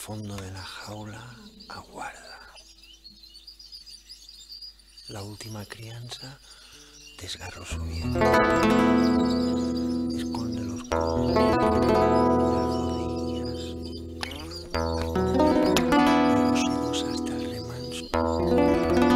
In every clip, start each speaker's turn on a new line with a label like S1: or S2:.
S1: fondo de la jaula aguarda. La última crianza desgarró su vientre. Esconde los codos, las rodillas, los dedos hasta el remanso.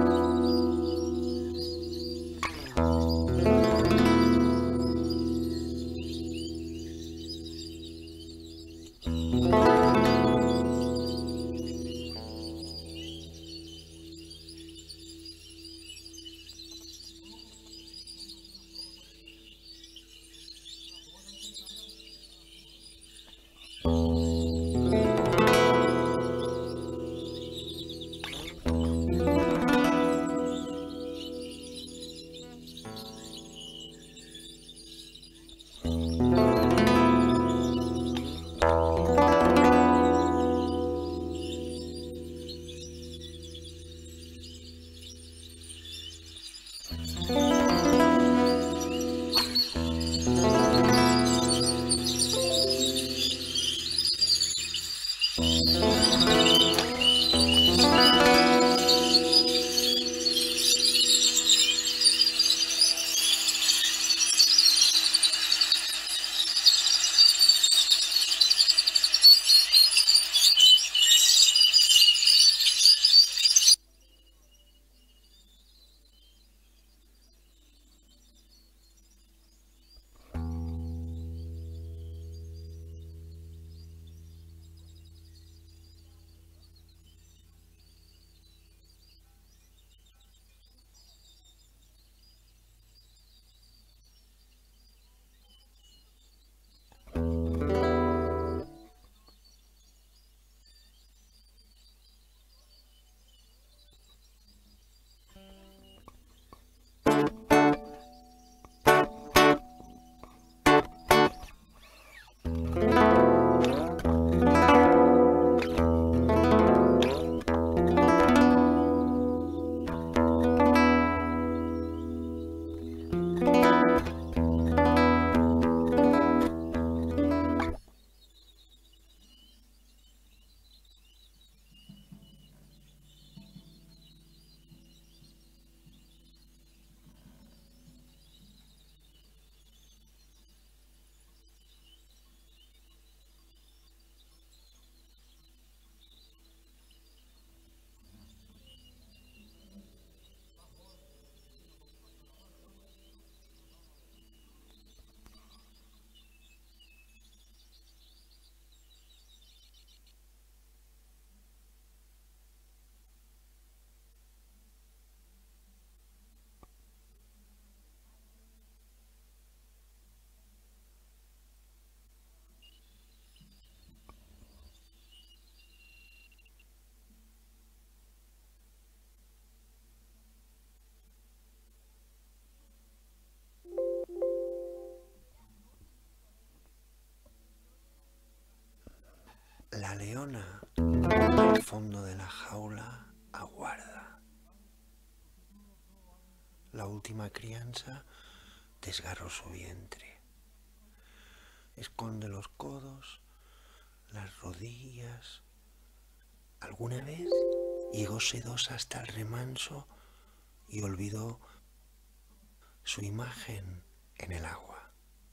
S1: La leona, al fondo de la jaula, aguarda. La última crianza desgarró su vientre. Esconde los codos, las rodillas. Alguna vez llegó sedosa hasta el remanso y olvidó su imagen en el agua.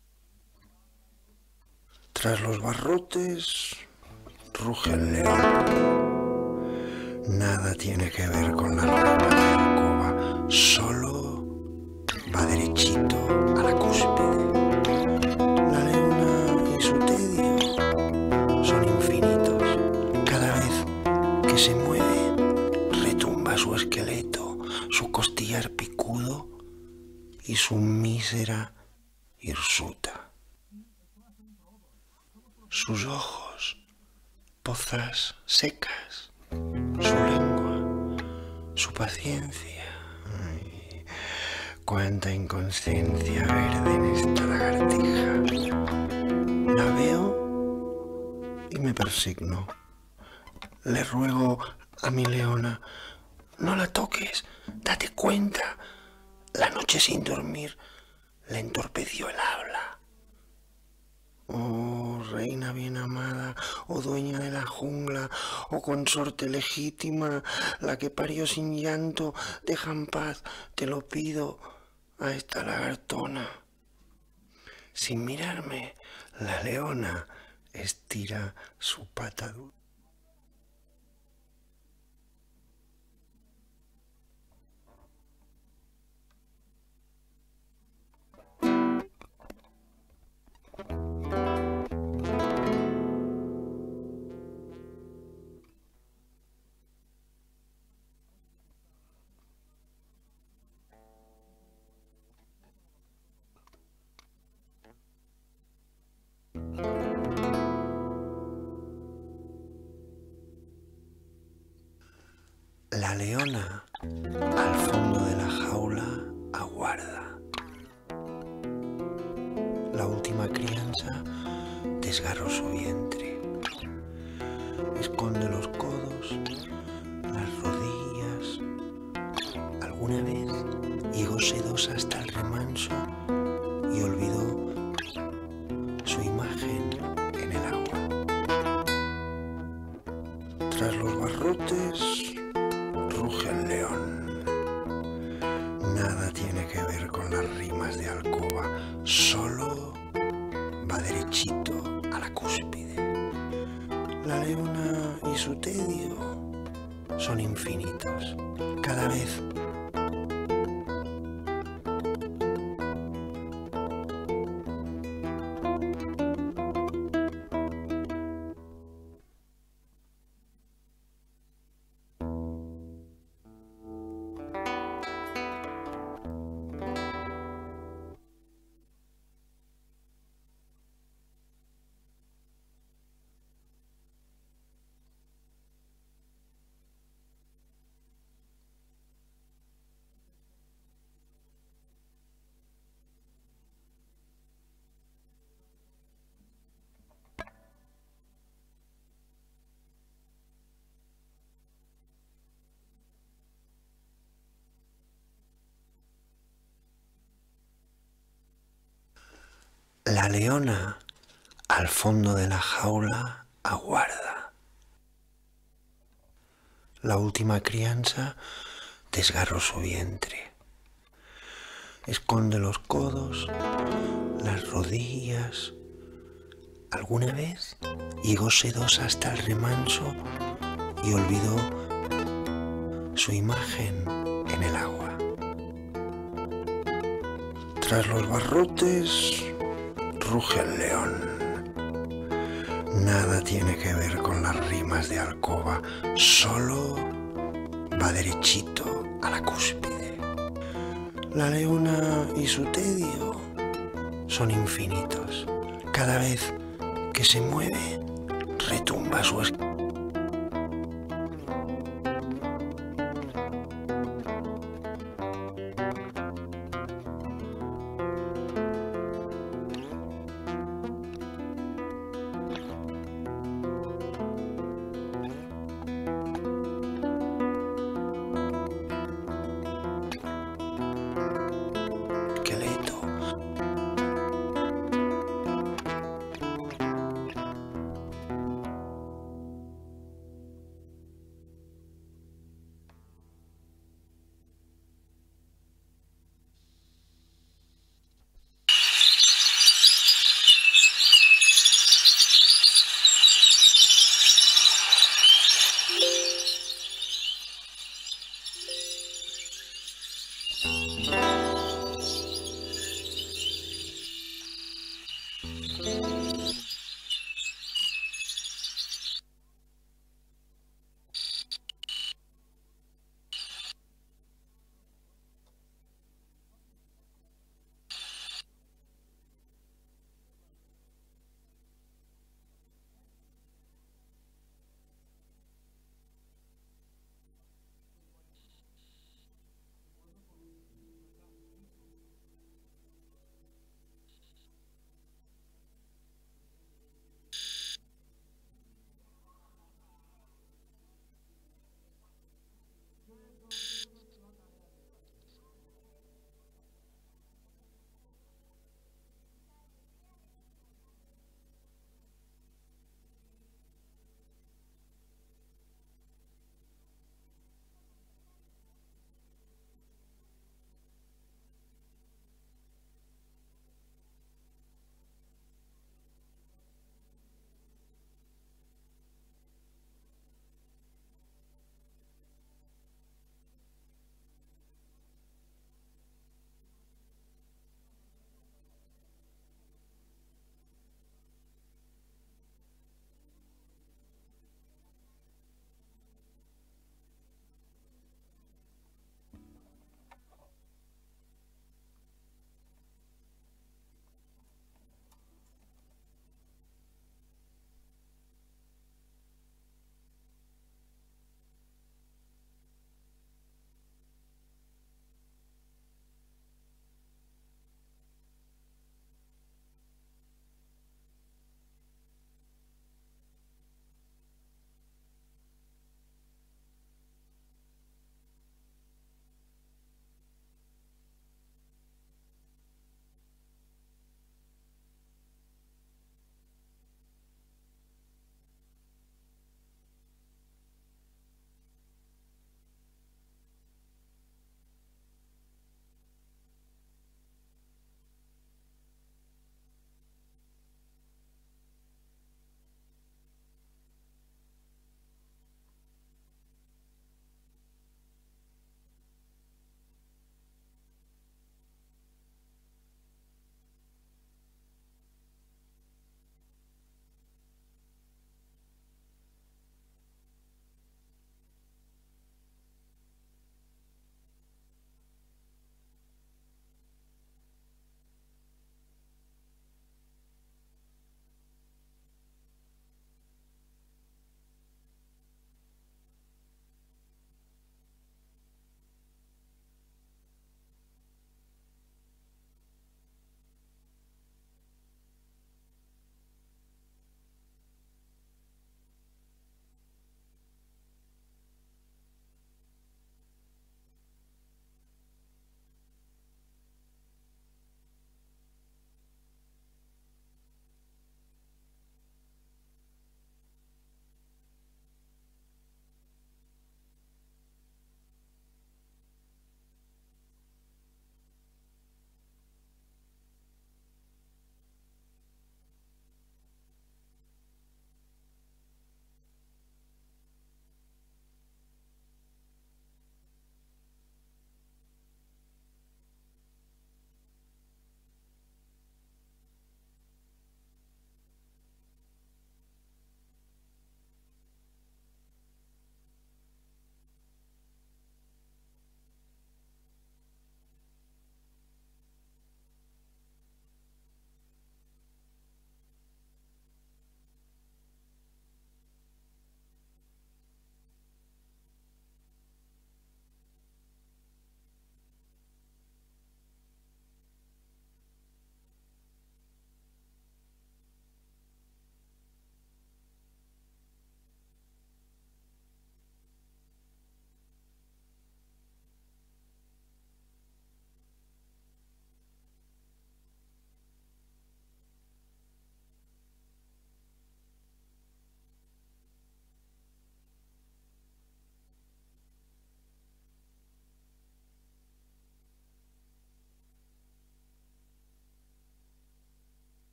S1: Tras los barrotes ruge el león. Nada tiene que ver con la rama de la alcoba, solo va derechito a la cúspide. La leona y su tedio son infinitos. Cada vez que se mueve, retumba su esqueleto, su costillar picudo y su mísera hirsuta. Sus ojos, pozas secas, su lengua, su paciencia. Ay, cuánta inconsciencia verde en esta lagartija. La veo y me persigno. Le ruego a mi leona, no la toques, date cuenta. La noche sin dormir le entorpeció el habla. Oh, reina bien amada, o dueña de la jungla, o consorte legítima, la que parió sin llanto, deja en paz, te lo pido, a esta lagartona. Sin mirarme, la leona estira su pata dura. La leona, al fondo de la jaula, aguarda. La última crianza desgarró su vientre. Esconde los codos, las rodillas. Alguna vez llegó sedosa hasta el remanso y olvidó su imagen en el agua. Tras los barrotes ruge el león. Nada tiene que ver con las rimas de alcoba, solo va derechito a la cúspide. La leona y su tedio son infinitos. Cada vez la leona, al fondo de la jaula, aguarda. La última crianza desgarró su vientre. Esconde los codos, las rodillas. Alguna vez llegó sedosa hasta el remanso y olvidó su imagen en el agua. Tras los barrotes ruge el león. Nada tiene que ver con las rimas de alcoba, solo va derechito a la cúspide. La leona y su tedio son infinitos. Cada vez que se mueve, retumba su esqueleto.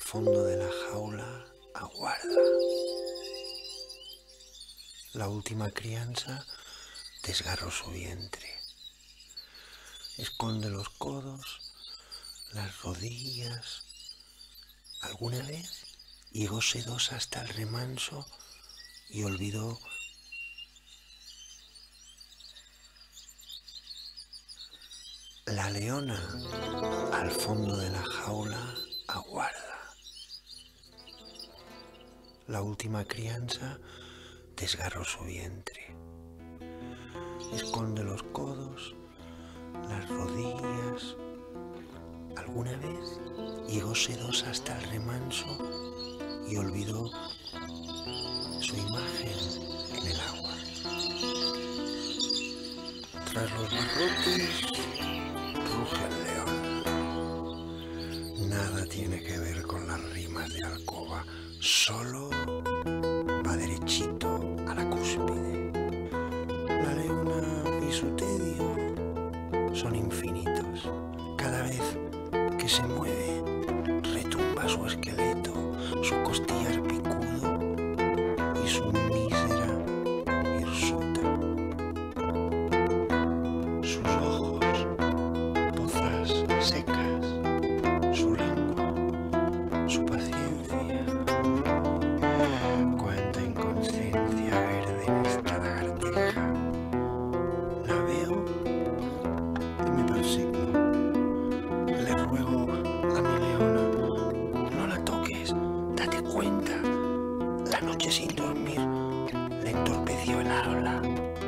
S1: fondo de la jaula aguarda. La última crianza desgarró su vientre. Esconde los codos, las rodillas. Alguna vez llegó sedosa hasta el remanso y olvidó la leona al fondo de la jaula aguarda. La última crianza desgarró su vientre. Esconde los codos, las rodillas. Alguna vez llegó sedosa hasta el remanso y olvidó su imagen en el agua. Tras los barrotes ruge el león. Nada tiene que ver con las rimas de alcoba, solo va derechito a la cúspide. La leona y su tedio son infinitos. Cada vez que se mueve, retumba su esqueleto, su costillar picudo y su mísera hirsuta. Sus ojos, pozas secas, su lengua, su paciencia. Cuánta inconsciencia verde en esta lagartija. La veo y me persigno. Le ruego a mi leona, no la toques, date cuenta. La noche sin dormir le entorpeció el habla.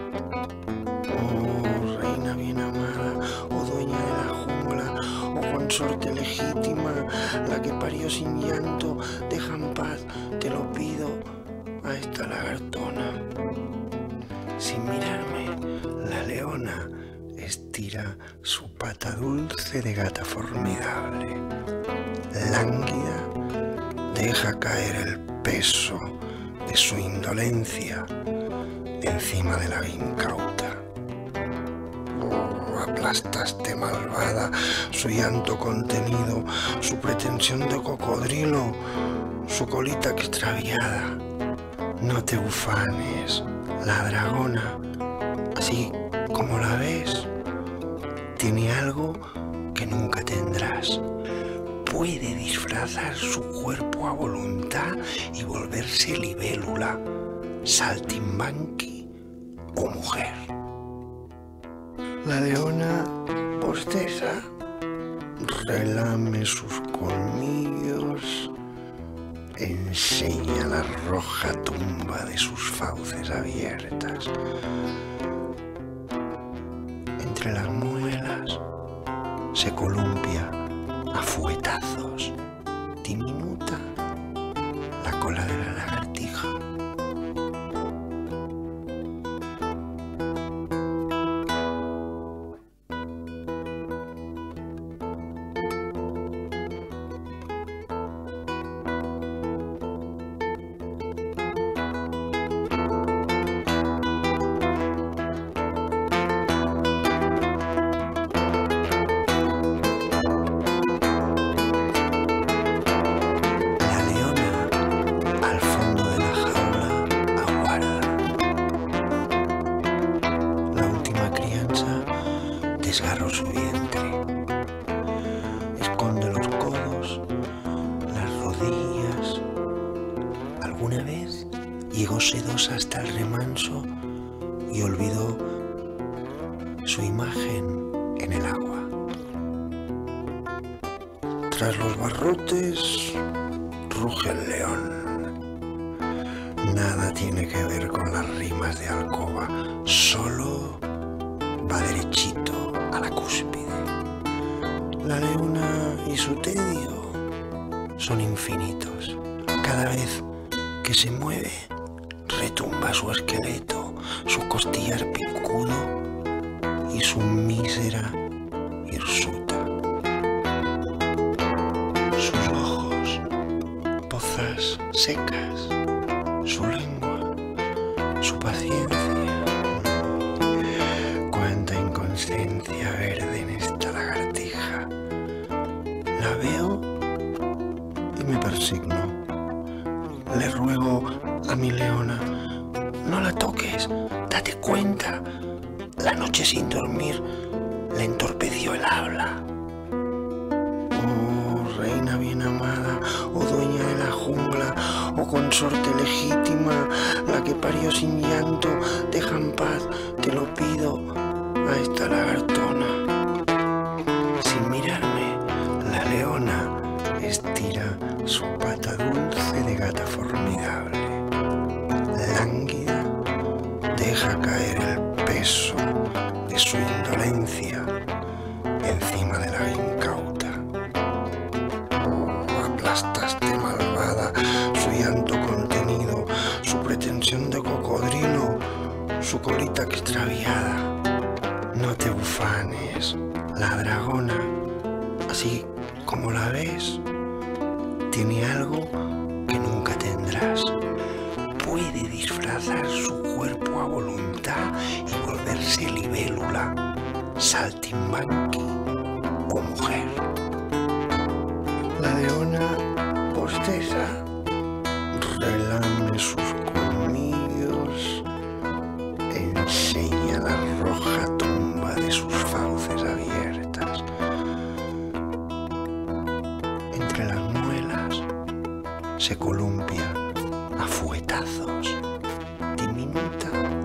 S1: Oh, reina bien amada, oh dueña de la jungla, oh consorte legítima, la que parió sin llanto, deja en paz, te lo pido, a esta lagartona. Sin mirarme, la leona estira su pata dulce de gata formidable. Lánguida, deja caer el peso de su indolencia encima de la incauta. Oh, aplastaste malvada su llanto contenido, su pretensión de cocodrilo, su colita extraviada. No te ufanes, la dragona, así como la ves, tiene algo que nunca tendrás. Puede disfrazar su cuerpo a voluntad y volverse libélula, saltimbanqui o mujer. La leona bosteza, relame sus colmillos, enseña la roja tumba de sus fauces abiertas. Entre las muelas se columpia a fuetazos, diminuta la cola de la lagartija. Desgarró su vientre, esconde los codos, las rodillas. Alguna vez llegó sedosa hasta el remanso y olvidó su imagen en el agua. Tras los barrotes ruge el león. Nada tiene que ver con las rimas de alcoba, solo va derechito a la cúspide. La leona y su tedio son infinitos. Cada vez que se mueve, retumba su esqueleto, su costillar picudo y su mísera hirsuta. Sus ojos, pozas secas, su lengua, su paciencia. Cuánta inconsciencia verde en esta lagartija. La veo y me persigue. signo. Le ruego a mi leona, no la toques, date cuenta. La noche sin dormir le entorpeció el habla. Oh, reina bien amada, oh dueña de la jungla, oh consorte legítima, la que parió sin llanto, deja en paz, te lo pido, a esta lagartona. Sin mirarme, la leona estira su pata dulce de gata formidable. Lánguida, deja caer el peso de su indolencia encima de la incauta. Oh, aplastaste malvada su llanto contenido, su pretensión de cocodrilo, su colita extraviada. No te ufanes, la dragona, así como la ves, tiene algo que nunca tendrás. Puede disfrazar su cuerpo a voluntad y volverse libélula, saltimbanqui o mujer. La leona bosteza, relame sus colmillos, enseña la roja tumba de sus fauces abiertas. Entre las muelas se columpia a fuetazos, diminuta